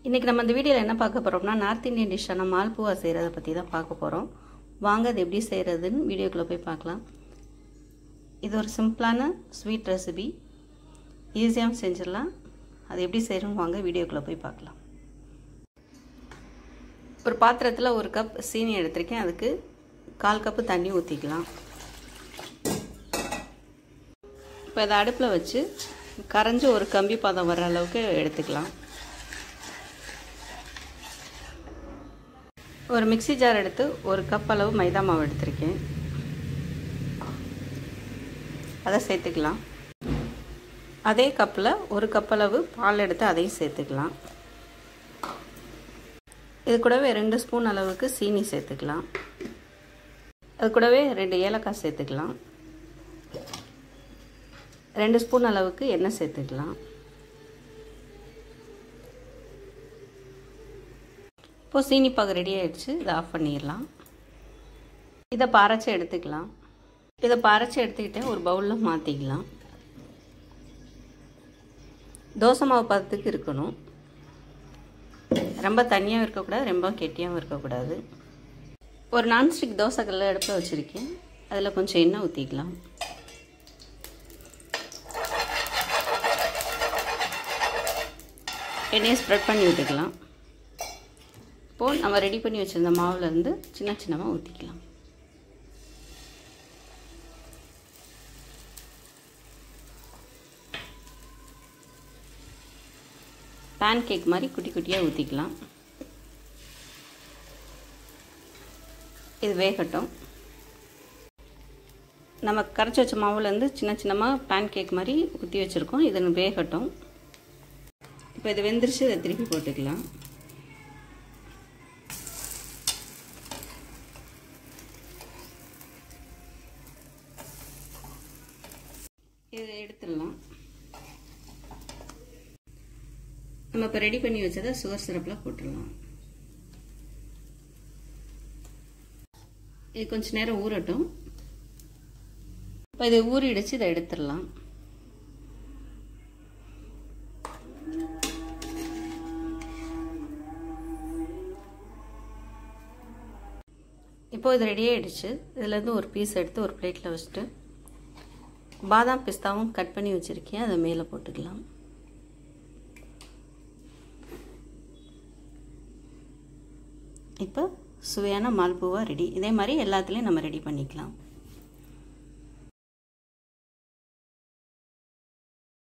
இன்றைக்கி நம்ம இந்த வீடியோவில் என்ன பார்க்க போகிறோம்னா நார்த் இந்தியன் டிஷ்ஷான மால்புவா செய்கிறத பற்றி தான் பார்க்க போகிறோம். வாங்க அது எப்படி செய்கிறதுன்னு வீடியோக்குள்ளே போய் பார்க்கலாம். இது ஒரு சிம்பிளான ஸ்வீட் ரெசிபி, ஈஸியாகவும் செஞ்சிடலாம். அது எப்படி செய்கிறோன்னு வாங்க வீடியோக்குள்ளே போய் பார்க்கலாம். ஒரு பாத்திரத்தில் 1 கப் சீனி எடுத்திருக்கேன். அதுக்கு 1/4 கப்பு தண்ணி ஊற்றிக்கலாம். இப்போ இதை அடுப்பில் வச்சு கரைஞ்சி ஒரு கம்பி பதம் வர அளவுக்கு எடுத்துக்கலாம். ஒரு மிக்ஸி ஜார் எடுத்து 1 கப் அளவு மைதா மாவு எடுத்திருக்கேன். அதை சேர்த்துக்கலாம். அதே கப்பில் 1 கப் அளவு பால் எடுத்து அதையும் சேர்த்துக்கலாம். இது கூடவே 2 ஸ்பூன் அளவுக்கு சீனி சேர்த்துக்கலாம். அது கூடவே 2 ஏலக்காய் சேர்த்துக்கலாம். 2 ஸ்பூன் அளவுக்கு எண்ணெய் சேர்த்துக்கலாம். இப்போது சீனி பாகு ரெடி ஆகிடுச்சு. இதை ஆஃப் பண்ணிடலாம். இதை பாரைச்சி எடுத்துக்கலாம். இதை பாரைச்சி எடுத்துக்கிட்டு ஒரு பவுலில் மாற்றிக்கலாம். தோசை மாவு பதத்துக்கு இருக்கணும். ரொம்ப தண்ணியாகவும் இருக்கக்கூடாது, ரொம்ப கெட்டியாகவும் இருக்கக்கூடாது. ஒரு நான்ஸ்டிக் தோசை கல்லை அடுப்பில் வச்சுருக்கேன். அதில் கொஞ்சம் எண்ணெய் ஊற்றிக்கலாம். எண்ணெயை ஸ்ப்ரெட் பண்ணி விட்டுக்கலாம். இப்போது நம்ம ரெடி பண்ணி வச்சுருந்த மாவுலேருந்து சின்ன சின்னமாக ஊற்றிக்கலாம். பேன் கேக் மாதிரி குட்டி குட்டியாக ஊற்றிக்கலாம். இது வேகட்டும். நம்ம கரைச்சி வச்ச மாவுலேருந்து சின்ன சின்னமாக பேன் கேக் மாதிரி ஊற்றி வச்சுருக்கோம். இது வேகட்டும். இப்போ இது வெந்துருச்சு. இதை திருப்பி போட்டுக்கலாம். இதை எடுத்துடலாம். நம்ம இப்போ ரெடி பண்ணி வச்சதை சுகர் சிரப்பில் போட்டுடலாம். இது கொஞ்சம் நேரம் ஊறட்டும். இப்போ இது ஊறிடுச்சு. இதை எடுத்துடலாம். இப்போது இது ரெடி ஆகிடுச்சு. இதுலேருந்து ஒரு பீஸ் எடுத்து ஒரு பிளேட்டில் வச்சுட்டு பாதாம் பிஸ்தாவும் கட் பண்ணி வச்சுருக்கேன். அதை மேலே போட்டுக்கலாம். இப்போ சுவையான மால்புவா ரெடி. இதே மாதிரி எல்லாத்துலேயும் நம்ம ரெடி பண்ணிக்கலாம்.